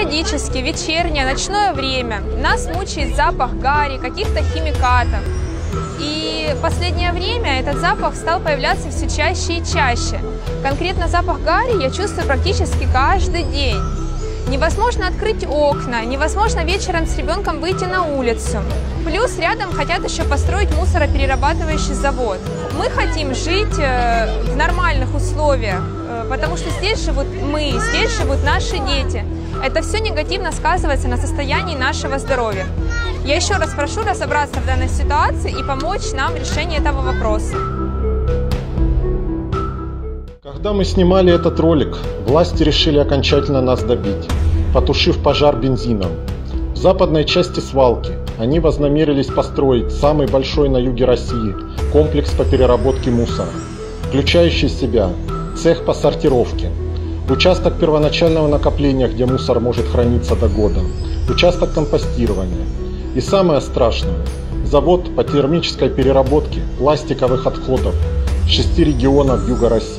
периодически, вечернее, ночное время нас мучает запах гари, каких-то химикатов. И в последнее время этот запах стал появляться все чаще и чаще. Конкретно запах гари я чувствую практически каждый день. Невозможно открыть окна, невозможно вечером с ребенком выйти на улицу. Плюс рядом хотят еще построить мусороперерабатывающий завод. Мы хотим жить в нормальных условиях, потому что здесь живут мы, здесь живут наши дети. Это все негативно сказывается на состоянии нашего здоровья. Я еще раз прошу разобраться в данной ситуации и помочь нам в решении этого вопроса. Когда мы снимали этот ролик, власти решили окончательно нас добить, потушив пожар бензином. В западной части свалки они вознамерились построить самый большой на юге России комплекс по переработке мусора, включающий в себя цех по сортировке, участок первоначального накопления, где мусор может храниться до года, участок компостирования и, самое страшное, завод по термической переработке пластиковых отходов в 6 регионах юга России.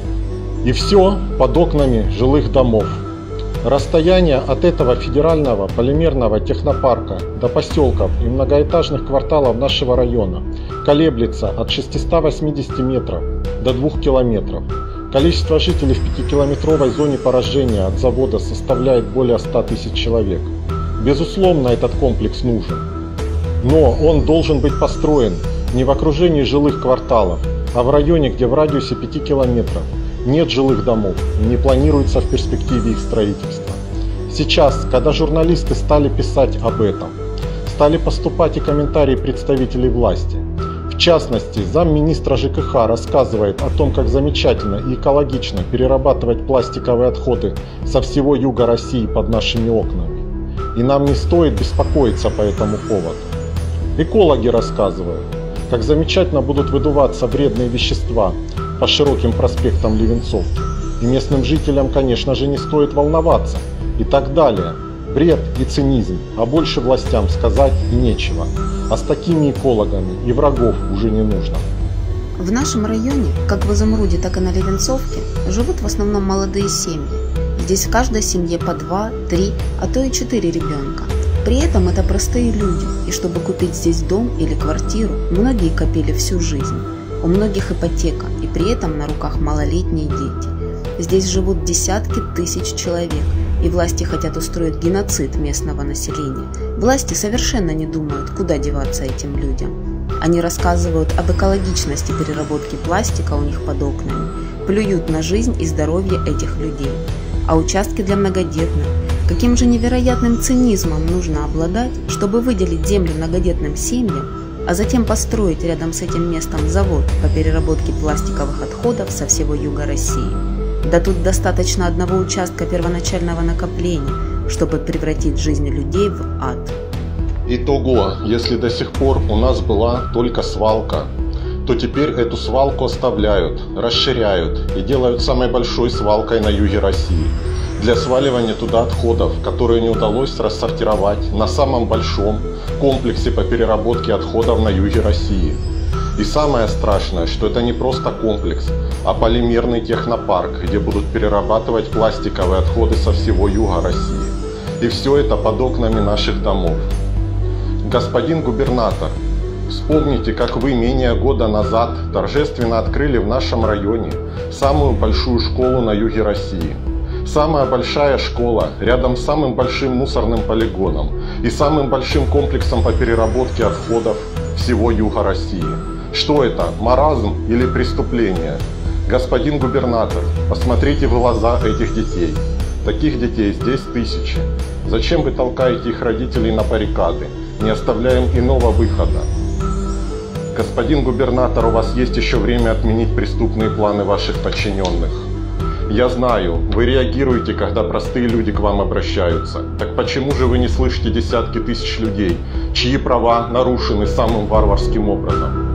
И все под окнами жилых домов. Расстояние от этого федерального полимерного технопарка до поселков и многоэтажных кварталов нашего района колеблется от 680 метров до 2 километров. Количество жителей в 5-километровой зоне поражения от завода составляет более 100 тысяч человек. Безусловно, этот комплекс нужен. Но он должен быть построен не в окружении жилых кварталов, а в районе, где в радиусе 5 километров нет жилых домов и не планируется в перспективе их строительства. Сейчас, когда журналисты стали писать об этом, стали поступать и комментарии представителей власти. В частности, замминистра ЖКХ рассказывает о том, как замечательно и экологично перерабатывать пластиковые отходы со всего юга России под нашими окнами. И нам не стоит беспокоиться по этому поводу. Экологи рассказывают, как замечательно будут выдуваться вредные вещества по широким проспектам Левенцовки. И местным жителям, конечно же, не стоит волноваться. И так далее. Бред и цинизм, а больше властям сказать и нечего. А с такими экологами и врагов уже не нужно. В нашем районе, как в Изумруде, так и на Левенцовке, живут в основном молодые семьи. Здесь в каждой семье по 2, 3, а то и 4 ребенка. При этом это простые люди, и чтобы купить здесь дом или квартиру, многие копили всю жизнь. У многих ипотека, и при этом на руках малолетние дети. Здесь живут десятки тысяч человек, и власти хотят устроить геноцид местного населения. Власти совершенно не думают, куда деваться этим людям. Они рассказывают об экологичности переработки пластика у них под окнами, плюют на жизнь и здоровье этих людей. А участки для многодетных? Каким же невероятным цинизмом нужно обладать, чтобы выделить землю многодетным семьям, а затем построить рядом с этим местом завод по переработке пластиковых отходов со всего юга России. Да тут достаточно одного участка первоначального накопления, чтобы превратить жизни людей в ад. Итого, если до сих пор у нас была только свалка, то теперь эту свалку оставляют, расширяют и делают самой большой свалкой на юге России для сваливания туда отходов, которые не удалось рассортировать на самом большом комплексе по переработке отходов на юге России. И самое страшное, что это не просто комплекс, а полимерный технопарк, где будут перерабатывать пластиковые отходы со всего юга России. И все это под окнами наших домов. Господин губернатор, вспомните, как вы менее года назад торжественно открыли в нашем районе самую большую школу на юге России. Самая большая школа рядом с самым большим мусорным полигоном и самым большим комплексом по переработке отходов всего юга России. Что это, маразм или преступление? Господин губернатор, посмотрите в глаза этих детей. Таких детей здесь тысячи. Зачем вы толкаете их родителей на баррикады? Не оставляем иного выхода. Господин губернатор, у вас есть еще время отменить преступные планы ваших подчиненных. Я знаю, вы реагируете, когда простые люди к вам обращаются. Так почему же вы не слышите десятки тысяч людей, чьи права нарушены самым варварским образом?